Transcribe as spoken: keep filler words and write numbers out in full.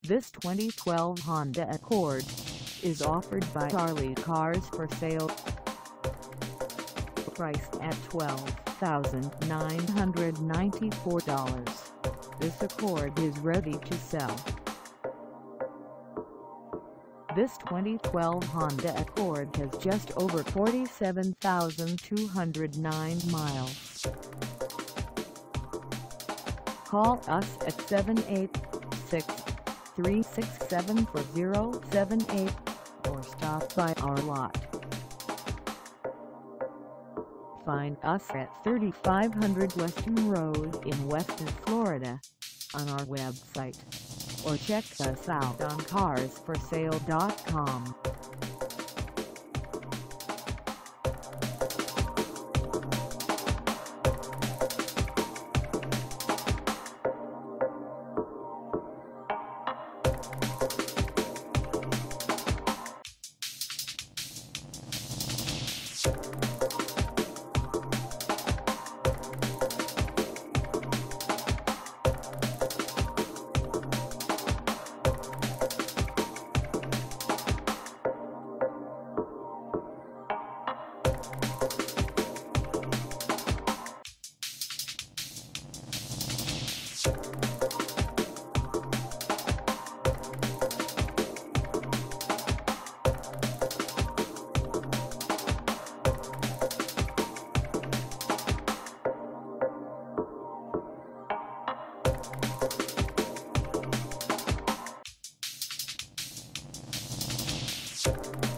This twenty twelve Honda Accord is offered by Charlie Cars for Sale. Priced at twelve thousand nine hundred ninety-four dollars, this Accord is ready to sell. This twenty twelve Honda Accord has just over forty-seven thousand two hundred nine miles. Call us at seven eight six, three six seven, four zero seven eight or stop by our lot. Find us at thirty-five hundred Weston Road in Weston, Florida on our website, or check us out on cars for sale dot com. You